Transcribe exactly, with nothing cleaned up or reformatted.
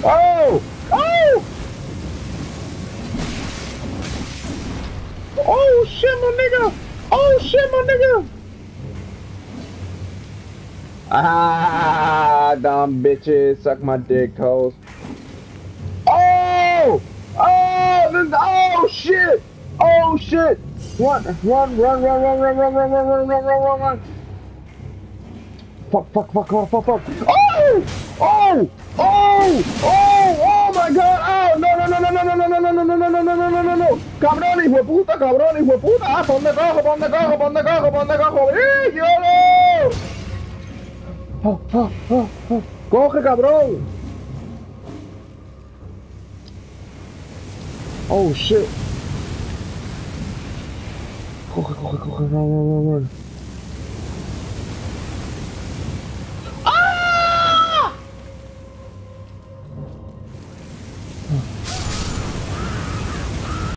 Oh! Oh! Oh shit, my nigga! Oh shit, my nigga! Ah, dumb bitches, suck my dick, hoes. Oh! Oh! This, oh shit! Oh shit! Run! Run! Run! Run! Run! Run! Run! Run! Run! Run! Run! Run! Run! Run! Fuck! Fuck! Fuck! Fuck! Fuck! Fuck! Oh! Oh! Oh! Oh! Oh my God! Oh! No! No! No! No! No! No! No! No! No! No! No! No! No! No! No! No! No! Cabrón, hijo de puta! Cabrón, hijo de puta! Ah, ¿pa' dónde cojo? ¿Pa' dónde cojo? ¿Pa' dónde cojo? ¿Pa' dónde cojo? ¡Eh! ¡Yolo! Oh, oh, oh, oh. ¡Coge, cabrón! Oh, shit. Coge, coge, coge, run, run, run, run.